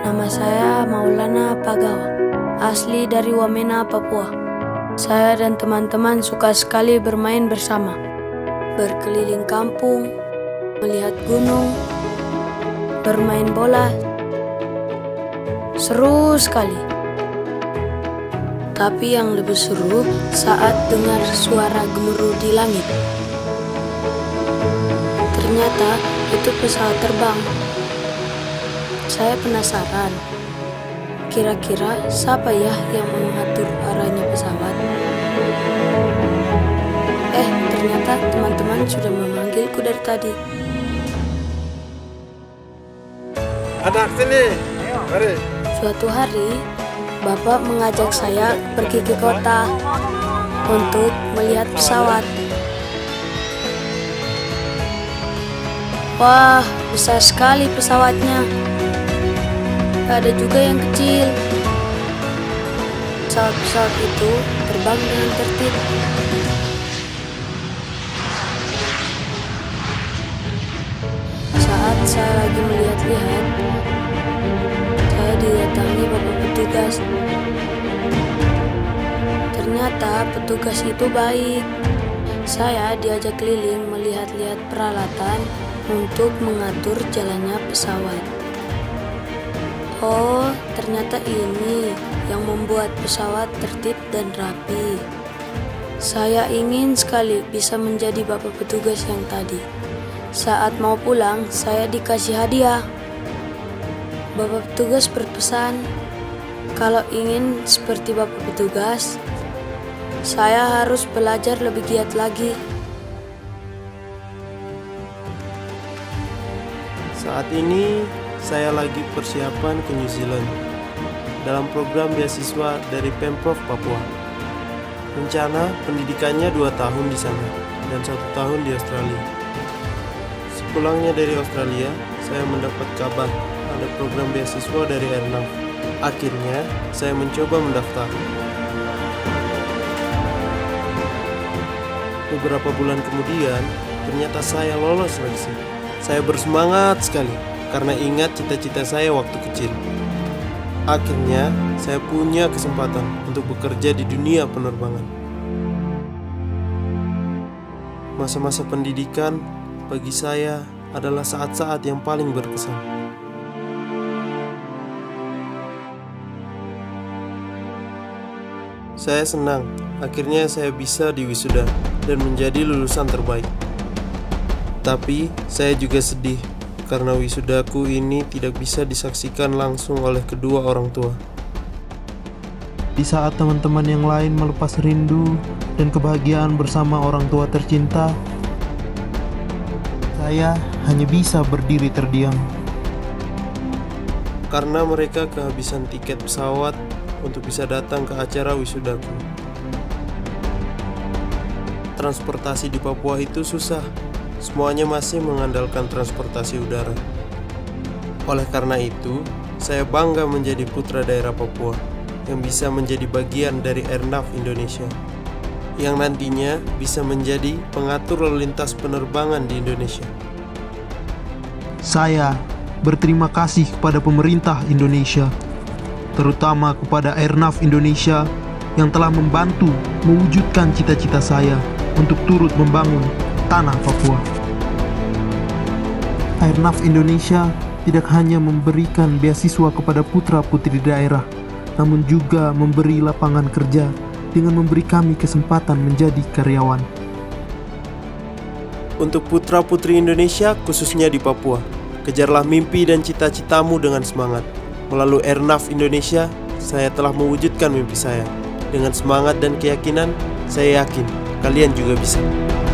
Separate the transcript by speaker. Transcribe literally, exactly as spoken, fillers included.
Speaker 1: Nama saya Maulana Pagawa, asli dari Wamena, Papua. Saya dan teman-teman suka sekali bermain bersama, berkeliling kampung, melihat gunung, bermain bola. Seru sekali. Tapi yang lebih seru saat dengar suara gemuruh di langit. Ternyata itu pesawat terbang. Saya penasaran, kira-kira siapa ya yang mengatur arahnya pesawat? Eh, ternyata teman-teman sudah memanggilku dari tadi.
Speaker 2: Anak sini, mari.
Speaker 1: Suatu hari, Bapak mengajak saya pergi ke kota untuk melihat pesawat. Wah, besar sekali pesawatnya. Ada juga yang kecil. Pesawat-pesawat itu terbang dengan tertib. Saat saya lagi melihat-lihat, saya didatangi Bapak petugas. Ternyata petugas itu baik. Saya diajak keliling melihat-lihat peralatan untuk mengatur jalannya pesawat. Oh, ternyata ini yang membuat pesawat tertib dan rapi. Saya ingin sekali bisa menjadi bapak petugas yang tadi. Saat mau pulang, saya dikasih hadiah. Bapak petugas berpesan, kalau ingin seperti bapak petugas, saya harus belajar lebih giat lagi.
Speaker 2: Saat ini saya lagi persiapan ke New Zealand dalam program beasiswa dari Pemprov Papua. Rencana pendidikannya dua tahun di sana dan satu tahun di Australia. Sepulangnya dari Australia, saya mendapat kabar ada program beasiswa dari Airnav. Akhirnya, saya mencoba mendaftar. Beberapa bulan kemudian, ternyata saya lolos seleksi. Saya bersemangat sekali karena ingat cita-cita saya waktu kecil. Akhirnya, saya punya kesempatan untuk bekerja di dunia penerbangan. Masa-masa pendidikan bagi saya adalah saat-saat yang paling berkesan. Saya senang, akhirnya saya bisa diwisuda dan menjadi lulusan terbaik. Tapi, saya juga sedih karena wisudaku ini tidak bisa disaksikan langsung oleh kedua orang tua. Di saat teman-teman yang lain melepas rindu dan kebahagiaan bersama orang tua tercinta, saya hanya bisa berdiri terdiam. Karena mereka kehabisan tiket pesawat untuk bisa datang ke acara wisudaku. Transportasi di Papua itu susah. Semuanya masih mengandalkan transportasi udara. Oleh karena itu, saya bangga menjadi putra daerah Papua yang bisa menjadi bagian dari Airnav Indonesia, yang nantinya bisa menjadi pengatur lalu lintas penerbangan di Indonesia. Saya berterima kasih kepada pemerintah Indonesia, terutama kepada Airnav Indonesia yang telah membantu mewujudkan cita-cita saya untuk turut membangun tanah Papua. Airnav Indonesia tidak hanya memberikan beasiswa kepada putra-putri daerah, namun juga memberi lapangan kerja dengan memberi kami kesempatan menjadi karyawan. Untuk putra-putri Indonesia, khususnya di Papua, kejarlah mimpi dan cita-citamu dengan semangat. Melalui Airnav Indonesia, saya telah mewujudkan mimpi saya. Dengan semangat dan keyakinan, saya yakin kalian juga bisa.